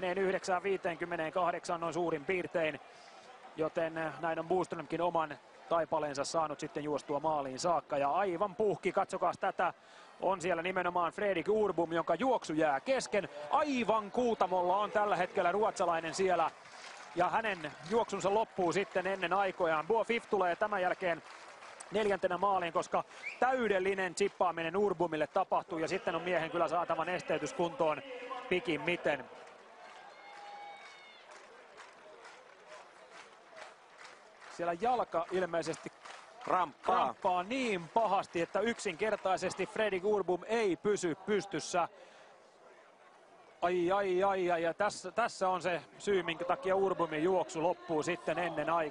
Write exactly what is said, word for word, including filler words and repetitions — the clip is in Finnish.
neljäkymmentäyhdeksän viisikymmentäkahdeksan noin suurin piirtein, joten näin on Boströmkin oman taipaleensa saanut sitten juostua maaliin saakka. Ja aivan puhki, katsokaa tätä, on siellä nimenomaan Fredrik Urbom, jonka juoksu jää kesken. Aivan kuutamolla on tällä hetkellä ruotsalainen siellä. Ja hänen juoksunsa loppuu sitten ennen aikojaan. Bo Fiff tulee tämän jälkeen neljäntenä maaliin, koska täydellinen chippaaminen Urbomille tapahtuu. Ja sitten on miehen kyllä saatavan esteetys kuntoon pikimmiten. Siellä jalka ilmeisesti Ramppaa. ramppaa niin pahasti, että yksinkertaisesti Fredrik Urbom ei pysy pystyssä. Ai ai ai ai, ja tässä, tässä on se syy, minkä takia Urbomin juoksu loppuu sitten ennen aikaa.